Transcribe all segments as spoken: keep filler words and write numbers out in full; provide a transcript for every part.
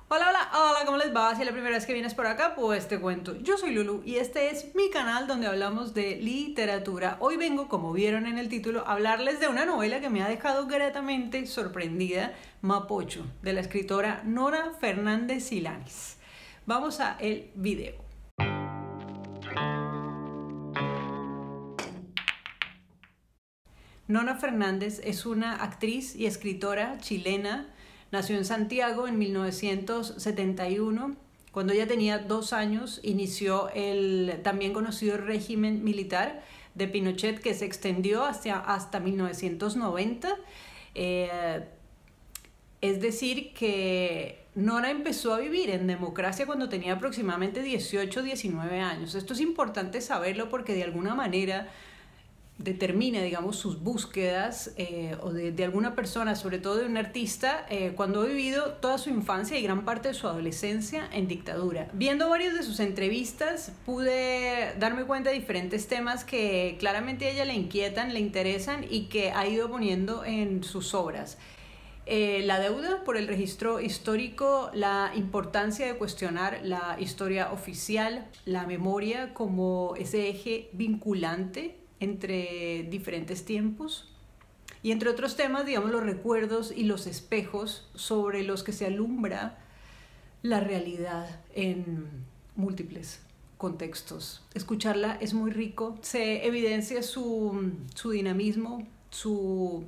Hola, hola, hola, ¿cómo les va? Si es la primera vez que vienes por acá, pues te cuento. Yo soy Lulu y este es mi canal donde hablamos de literatura. Hoy vengo, como vieron en el título, a hablarles de una novela que me ha dejado gratamente sorprendida, Mapocho, de la escritora Nora Fernández Silanes. Vamos a el video. Nora Fernández es una actriz y escritora chilena. Nació en Santiago en mil novecientos setenta y uno. Cuando ella tenía dos años, inició el también conocido régimen militar de Pinochet, que se extendió hasta, hasta mil novecientos noventa. Eh, es decir, que Nora empezó a vivir en democracia cuando tenía aproximadamente dieciocho, diecinueve años. Esto es importante saberlo porque de alguna manera determina, digamos, sus búsquedas eh, o de, de alguna persona, sobre todo de un artista, eh, cuando ha vivido toda su infancia y gran parte de su adolescencia en dictadura. Viendo varias de sus entrevistas, pude darme cuenta de diferentes temas que claramente a ella le inquietan, le interesan y que ha ido poniendo en sus obras. Eh, la deuda por el registro histórico, la importancia de cuestionar la historia oficial, la memoria como ese eje vinculante entre diferentes tiempos y entre otros temas, digamos, los recuerdos y los espejos sobre los que se alumbra la realidad en múltiples contextos. Escucharla es muy rico, se evidencia su, su dinamismo, su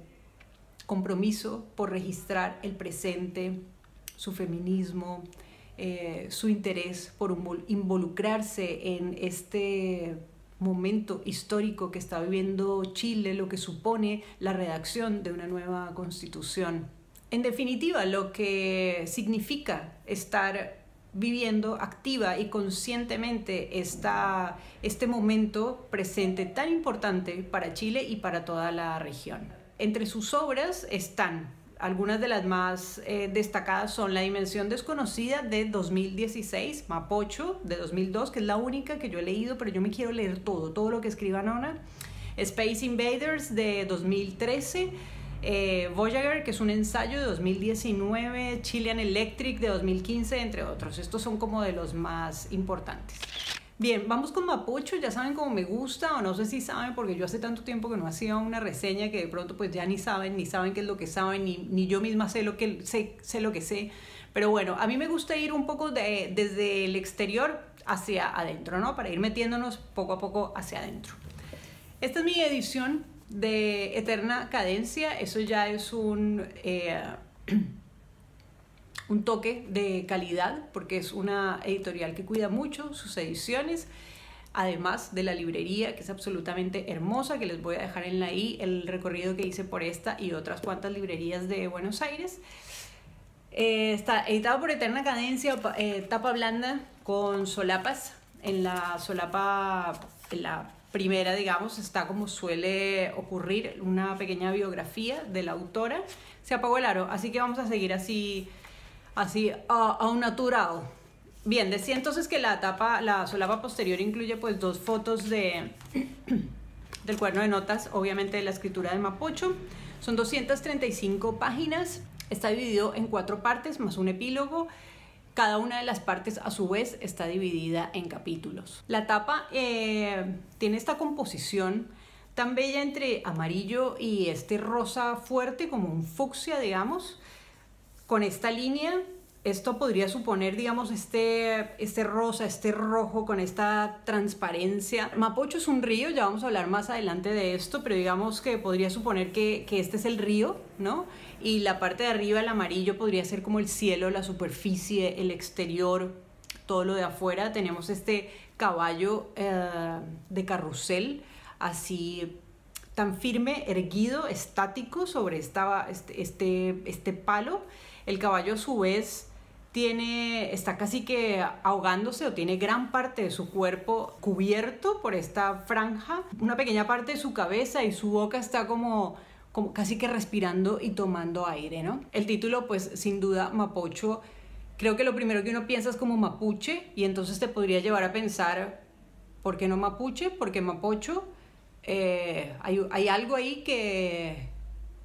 compromiso por registrar el presente, su feminismo, eh, su interés por involucrarse en este momento histórico que está viviendo Chile, lo que supone la redacción de una nueva constitución. En definitiva, lo que significa estar viviendo activa y conscientemente esta, este momento presente tan importante para Chile y para toda la región. Entre sus obras están algunas de las más eh, destacadas son La Dimensión Desconocida de dos mil dieciséis, Mapocho de dos mil dos, que es la única que yo he leído, pero yo me quiero leer todo, todo lo que escriba Nora. Space Invaders de dos mil trece, eh, Voyager, que es un ensayo de dos mil diecinueve, Chilean Electric de dos mil quince, entre otros. Estos son como de los más importantes. Bien, vamos con Mapocho. Ya saben cómo me gusta, o no sé si saben, porque yo hace tanto tiempo que no hacía una reseña que de pronto pues ya ni saben, ni saben qué es lo que saben, ni, ni yo misma sé lo, que, sé, sé lo que sé. Pero bueno, a mí me gusta ir un poco de, desde el exterior hacia adentro, ¿no? Para ir metiéndonos poco a poco hacia adentro. Esta es mi edición de Eterna Cadencia. Eso ya es un... Eh, un toque de calidad, porque es una editorial que cuida mucho sus ediciones, además de la librería, que es absolutamente hermosa, que les voy a dejar en la i el recorrido que hice por esta y otras cuantas librerías de Buenos Aires. Eh, está editado por Eterna Cadencia, eh, tapa blanda con solapas. En la solapa, en la primera, digamos, está, como suele ocurrir, una pequeña biografía de la autora. Se apagó el aro, así que vamos a seguir así así a uh, un natural. Bien, decía entonces que la tapa, la solapa posterior incluye pues dos fotos de del cuaderno de notas, obviamente de la escritura de Mapocho. Son doscientas treinta y cinco páginas, está dividido en cuatro partes más un epílogo. Cada una de las partes a su vez está dividida en capítulos. La tapa eh, tiene esta composición tan bella entre amarillo y este rosa fuerte, como un fucsia, digamos. Con esta línea, esto podría suponer, digamos, este, este rosa, este rojo con esta transparencia. Mapocho es un río, ya vamos a hablar más adelante de esto, pero digamos que podría suponer que, que este es el río, ¿no? Y la parte de arriba, el amarillo, podría ser como el cielo, la superficie, el exterior, todo lo de afuera. Tenemos este caballo eh, de carrusel, así tan firme, erguido, estático sobre esta, este, este, este palo. El caballo a su vez tiene, está casi que ahogándose, o tiene gran parte de su cuerpo cubierto por esta franja. Una pequeña parte de su cabeza y su boca está como, como casi que respirando y tomando aire, ¿no? El título, pues sin duda, Mapocho, creo que lo primero que uno piensa es como mapuche, y entonces te podría llevar a pensar, ¿por qué no mapuche? Porque Mapocho, eh, hay, hay algo ahí que...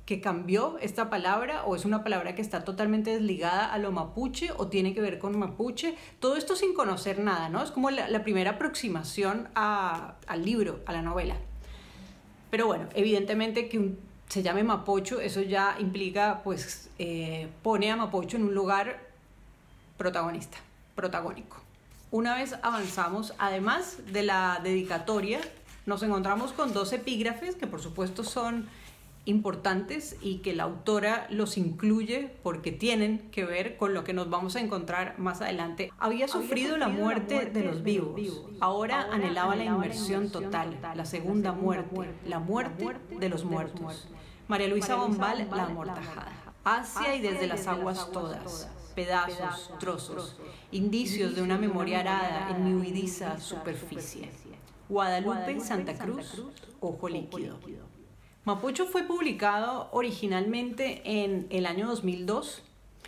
que cambió esta palabra o es una palabra que está totalmente desligada a lo mapuche o tiene que ver con mapuche. Todo esto sin conocer nada, ¿no? Es como la, la primera aproximación a, al libro, a la novela. Pero bueno, evidentemente que un, se llame Mapocho, eso ya implica, pues, eh, pone a Mapocho en un lugar protagonista, protagónico. Una vez avanzamos, además de la dedicatoria, nos encontramos con dos epígrafes que por supuesto son importantes y que la autora los incluye porque tienen que ver con lo que nos vamos a encontrar más adelante. Había sufrido, Había sufrido la, muerte la muerte de los vivos, de los vivos. Ahora, Ahora anhelaba, anhelaba la inmersión, inmersión total, total, la segunda, la segunda muerte, muerte, la muerte, la muerte de los muertos. De los muertos. María Luisa Bombal, Bombal, la amortajada. Hacia y desde las aguas todas, pedazos, pedazos trozos, trozos, indicios de una memoria arada en mi huidiza superficie. Guadalupe, Guadalupe Santa, Cruz, Santa Cruz, ojo líquido. Mapocho fue publicado originalmente en el año dos mil dos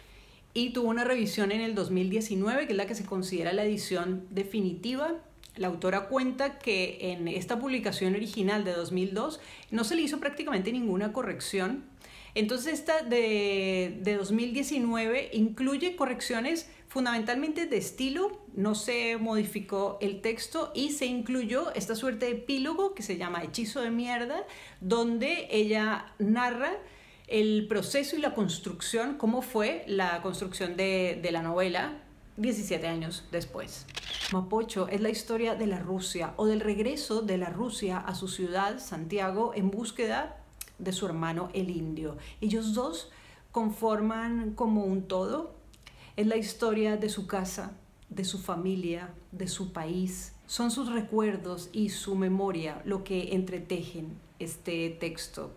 y tuvo una revisión en el dos mil diecinueve, que es la que se considera la edición definitiva. La autora cuenta que en esta publicación original de dos mil dos no se le hizo prácticamente ninguna corrección. Entonces esta de, de dos mil diecinueve incluye correcciones fundamentalmente de estilo, no se modificó el texto y se incluyó esta suerte de epílogo que se llama Hechizo de Mierda, donde ella narra el proceso y la construcción, cómo fue la construcción de, de la novela diecisiete años después. Mapocho es la historia de la Rusia o del regreso de la Rusia a su ciudad, Santiago, en búsqueda de su hermano el indio. Ellos dos conforman como un todo. Es la historia de su casa, de su familia, de su país. Son sus recuerdos y su memoria lo que entretejen este texto.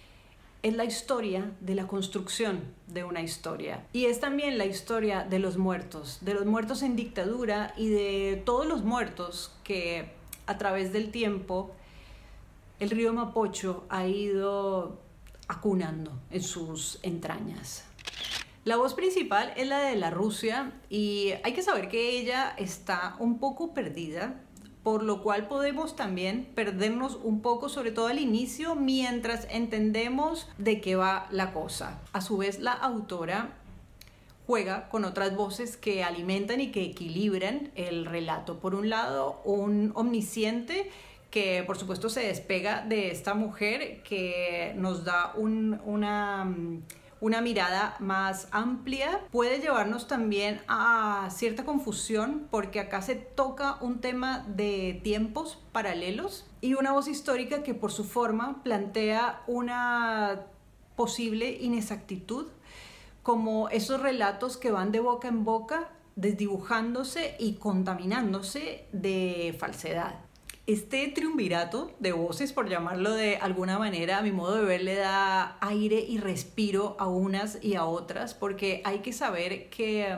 Es la historia de la construcción de una historia. Y es también la historia de los muertos, de los muertos en dictadura y de todos los muertos que a través del tiempo el río Mapocho ha ido acunando en sus entrañas. La voz principal es la de la Rusia y hay que saber que ella está un poco perdida, por lo cual podemos también perdernos un poco, sobre todo al inicio, mientras entendemos de qué va la cosa. A su vez, la autora juega con otras voces que alimentan y que equilibran el relato. Por un lado, un omnisciente que por supuesto se despega de esta mujer, que nos da un, una... una mirada más amplia. Puede llevarnos también a cierta confusión porque acá se toca un tema de tiempos paralelos y una voz histórica que por su forma plantea una posible inexactitud, como esos relatos que van de boca en boca desdibujándose y contaminándose de falsedad. Este triunvirato de voces, por llamarlo de alguna manera, a mi modo de ver, le da aire y respiro a unas y a otras, porque hay que saber que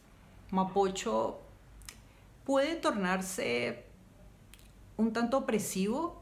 Mapocho puede tornarse un tanto opresivo.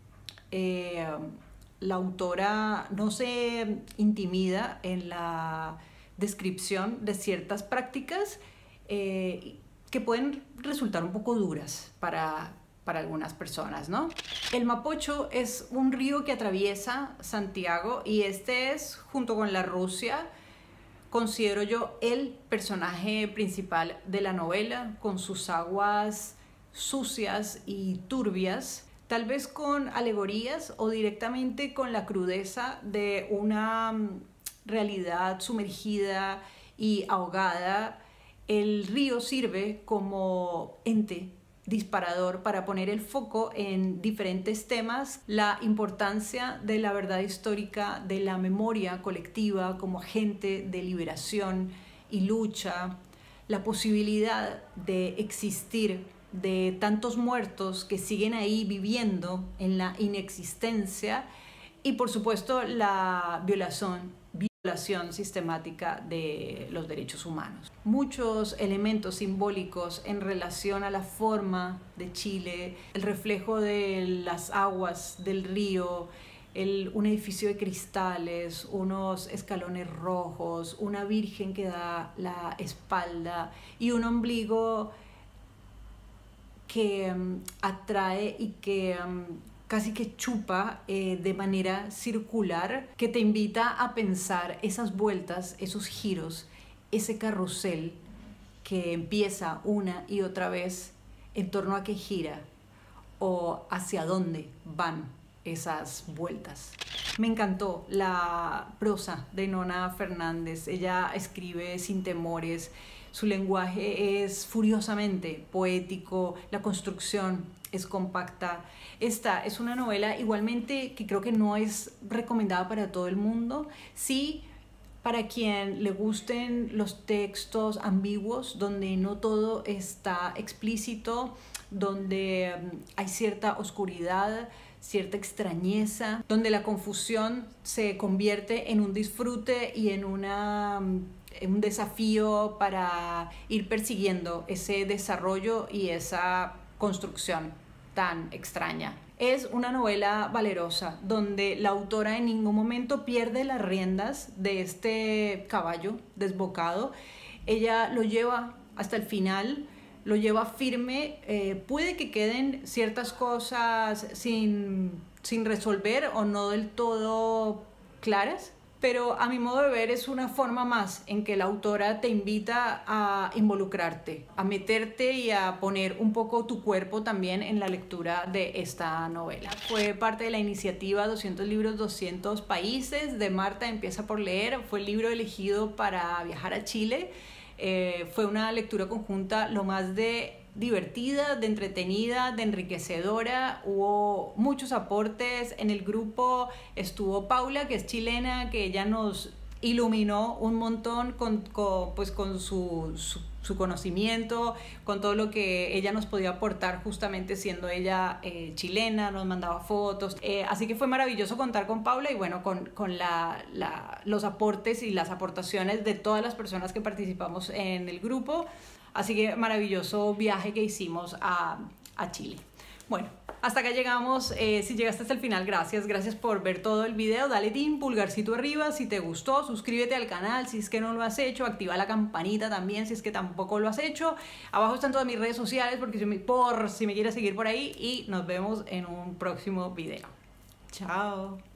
Eh, la autora no se intimida en la descripción de ciertas prácticas eh, que pueden resultar un poco duras para para algunas personas, ¿no? El Mapocho es un río que atraviesa Santiago y este es, junto con la Rusia, considero yo el personaje principal de la novela, con sus aguas sucias y turbias, tal vez con alegorías o directamente con la crudeza de una realidad sumergida y ahogada. El río sirve como ente disparador para poner el foco en diferentes temas, la importancia de la verdad histórica, de la memoria colectiva como agente de liberación y lucha, la posibilidad de existir de tantos muertos que siguen ahí viviendo en la inexistencia y por supuesto la violación violación sistemática de los derechos humanos. Muchos elementos simbólicos en relación a la forma de Chile, el reflejo de las aguas del río, el, un edificio de cristales, unos escalones rojos, una virgen que da la espalda y un ombligo que um, atrae y que um, casi que chupa eh, de manera circular, que te invita a pensar esas vueltas, esos giros, ese carrusel que empieza una y otra vez en torno a qué gira o hacia dónde van esas vueltas. Me encantó la prosa de Nona Fernández. Ella escribe sin temores, su lenguaje es furiosamente poético, la construcción es compacta. Esta es una novela igualmente que creo que no es recomendada para todo el mundo. Sí, para quien le gusten los textos ambiguos, donde no todo está explícito, donde hay cierta oscuridad, cierta extrañeza, donde la confusión se convierte en un disfrute y en, una, en un desafío para ir persiguiendo ese desarrollo y esa construcción tan extraña. Es una novela valerosa, donde la autora en ningún momento pierde las riendas de este caballo desbocado. Ella lo lleva hasta el final, lo lleva firme. Eh, puede que queden ciertas cosas sin, sin resolver o no del todo claras, pero a mi modo de ver es una forma más en que la autora te invita a involucrarte, a meterte y a poner un poco tu cuerpo también en la lectura de esta novela. Fue parte de la iniciativa doscientos libros, doscientos países de Marta Empieza por Leer. Fue el libro elegido para viajar a Chile. Eh, fue una lectura conjunta lo más de divertida, de entretenida, de enriquecedora. Hubo muchos aportes en el grupo. Estuvo Paula, que es chilena, que ella nos iluminó un montón con, con, pues con su, su, su conocimiento, con todo lo que ella nos podía aportar, justamente siendo ella eh, chilena, nos mandaba fotos. Eh, así que fue maravilloso contar con Paula y bueno, con, con la, la, los aportes y las aportaciones de todas las personas que participamos en el grupo. Así que maravilloso viaje que hicimos a, a Chile. Bueno, hasta acá llegamos. Eh, si llegaste hasta el final, gracias. Gracias por ver todo el video. Dale tin, pulgarcito arriba si te gustó. Suscríbete al canal si es que no lo has hecho. Activa la campanita también si es que tampoco lo has hecho. Abajo están todas mis redes sociales porque si me, por si me quieres seguir por ahí. Y nos vemos en un próximo video. Chao.